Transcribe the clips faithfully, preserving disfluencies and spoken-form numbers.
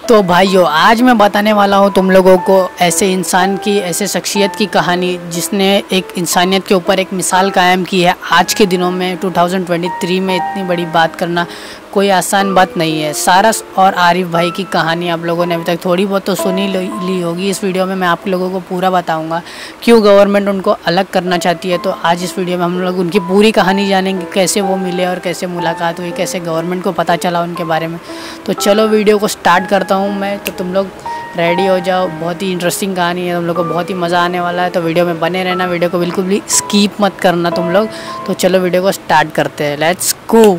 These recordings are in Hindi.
तो भाइयों, आज मैं बताने वाला हूँ तुम लोगों को ऐसे इंसान की, ऐसे शख्सियत की कहानी जिसने एक इंसानियत के ऊपर एक मिसाल कायम की है। आज के दिनों में दो हज़ार तेईस में इतनी बड़ी बात करना कोई आसान बात नहीं है। सारस और आरिफ भाई की कहानी आप लोगों ने अभी तक थोड़ी बहुत तो सुनी ली होगी। इस वीडियो में मैं आप लोगों को पूरा बताऊंगा क्यों गवर्नमेंट उनको अलग करना चाहती है। तो आज इस वीडियो में हम लोग उनकी पूरी कहानी जानेंगे, कैसे वो मिले और कैसे मुलाकात हुई, कैसे गवर्नमेंट को पता चला उनके बारे में। तो चलो वीडियो को स्टार्ट करता हूँ मैं, तो तुम लोग रेडी हो जाओ। बहुत ही इंटरेस्टिंग कहानी है, तुम लोग को बहुत ही मज़ा आने वाला है। तो वीडियो में बने रहना, वीडियो को बिल्कुल भी स्किप मत करना तुम लोग। तो चलो वीडियो को स्टार्ट करते हैं, लेट्स गो।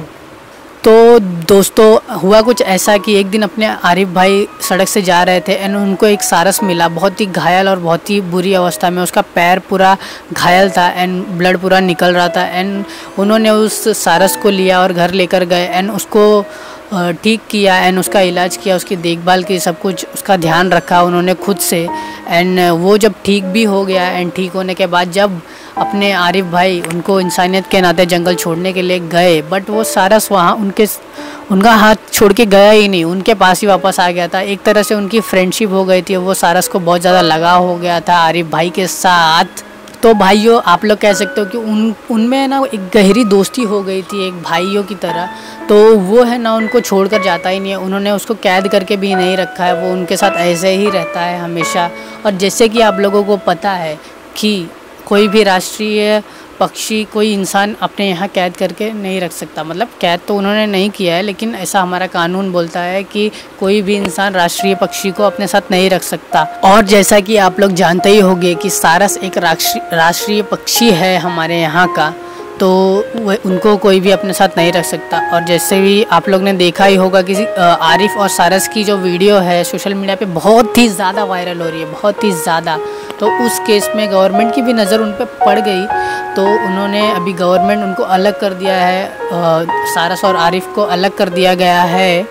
तो दोस्तों, हुआ कुछ ऐसा कि एक दिन अपने आरिफ भाई सड़क से जा रहे थे एंड उनको एक सारस मिला, बहुत ही घायल और बहुत ही बुरी अवस्था में। उसका पैर पूरा घायल था एंड ब्लड पूरा निकल रहा था एंड उन्होंने उस सारस को लिया और घर लेकर गए एंड उसको ठीक किया एंड उसका इलाज किया, उसकी देखभाल की, सब कुछ उसका ध्यान रखा उन्होंने खुद से। एंड वो जब ठीक भी हो गया एंड ठीक होने के बाद जब अपने आरिफ भाई उनको इंसानियत के नाते जंगल छोड़ने के लिए गए, बट वो सारस वहाँ उनके उनका हाथ छोड़ के गया ही नहीं, उनके पास ही वापस आ गया था। एक तरह से उनकी फ्रेंडशिप हो गई थी, वो सारस को बहुत ज़्यादा लगाव हो गया था आरिफ भाई के साथ। तो भाइयों, आप लोग कह सकते हो कि उन उनमें ना एक गहरी दोस्ती हो गई थी, एक भाइयों की तरह। तो वो है ना, उनको छोड़कर जाता ही नहीं है। उन्होंने उसको कैद करके भी नहीं रखा है, वो उनके साथ ऐसे ही रहता है हमेशा। और जैसे कि आप लोगों को पता है कि कोई भी राष्ट्रीय पक्षी कोई इंसान अपने यहाँ कैद करके नहीं रख सकता, मतलब कैद तो उन्होंने नहीं किया है, लेकिन ऐसा हमारा कानून बोलता है कि कोई भी इंसान राष्ट्रीय पक्षी को अपने साथ नहीं रख सकता। और जैसा कि आप लोग जानते ही होंगे कि सारस एक राष्ट्रीय पक्षी है हमारे यहाँ का, तो वह उनको कोई भी अपने साथ नहीं रख सकता। और जैसे भी आप लोग ने देखा ही होगा कि आरिफ और सारस की जो वीडियो है सोशल मीडिया पे बहुत ही ज़्यादा वायरल हो रही है, बहुत ही ज़्यादा। तो उस केस में गवर्नमेंट की भी नज़र उन पर पड़ गई, तो उन्होंने अभी गवर्नमेंट उनको अलग कर दिया है, सारस और आरिफ को अलग कर दिया गया है।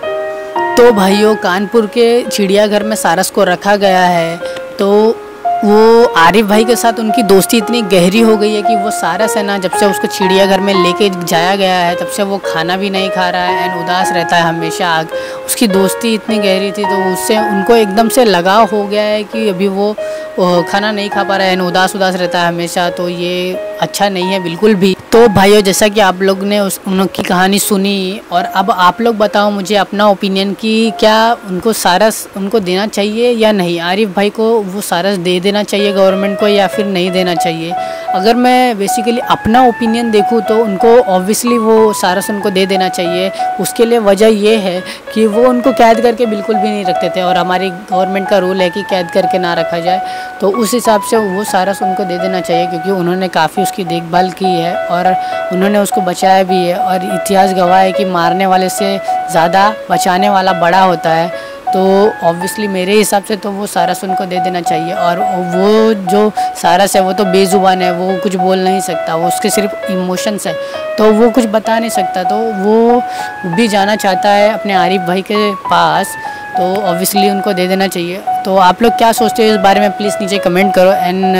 तो भाइयों, कानपुर के चिड़ियाघर में सारस को रखा गया है। तो वो आरिफ भाई के साथ उनकी दोस्ती इतनी गहरी हो गई है कि वो सारस है ना, जब से उसको चिड़ियाघर में लेके जाया गया है तब से वो खाना भी नहीं खा रहा है एंड उदास रहता है हमेशा। उसकी दोस्ती इतनी गहरी थी, तो उससे उनको एकदम से लगाव हो गया है कि अभी वो खाना नहीं खा पा रहा है एंड उदास उदास रहता है हमेशा। तो ये अच्छा नहीं है बिल्कुल भी। तो भाइयों, जैसा कि आप लोग ने उस उनकी कहानी सुनी, और अब आप लोग बताओ मुझे अपना ओपिनियन कि क्या उनको सारस उनको देना चाहिए या नहीं। आरिफ भाई को वो सारस दे देना चाहिए गवर्नमेंट को या फिर नहीं देना चाहिए। अगर मैं बेसिकली अपना ओपिनियन देखूँ तो उनको ऑब्वियसली वो सारस उनको दे देना चाहिए। उसके लिए वजह ये है कि वो उनको कैद करके बिल्कुल भी नहीं रखते थे और हमारी गवर्नमेंट का रूल है कि कैद करके ना रखा जाए। तो उस हिसाब से वो सारस उनको दे देना चाहिए, क्योंकि उन्होंने काफ़ी उसकी देखभाल की है और उन्होंने उसको बचाया भी है। और इतिहास गवाह है कि मारने वाले से ज़्यादा बचाने वाला बड़ा होता है। तो ऑब्वियसली मेरे हिसाब से तो वो सारस उनको दे देना चाहिए। और वो जो सारस है वो तो बेज़ुबान है, वो कुछ बोल नहीं सकता, वो उसके सिर्फ इमोशंस है, तो वो कुछ बता नहीं सकता। तो वो भी जाना चाहता है अपने आरिफ भाई के पास, तो ऑब्वियसली उनको दे देना चाहिए। तो आप लोग क्या सोचते हो इस बारे में, प्लीज़ नीचे कमेंट करो। एंड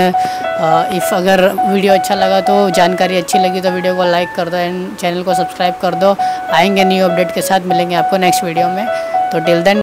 इफ़ अगर वीडियो अच्छा लगा, तो जानकारी अच्छी लगी तो वीडियो को लाइक कर दो एंड चैनल को सब्सक्राइब कर दो। आएंगे न्यू अपडेट के साथ, मिलेंगे आपको नेक्स्ट वीडियो में। तो टिल देन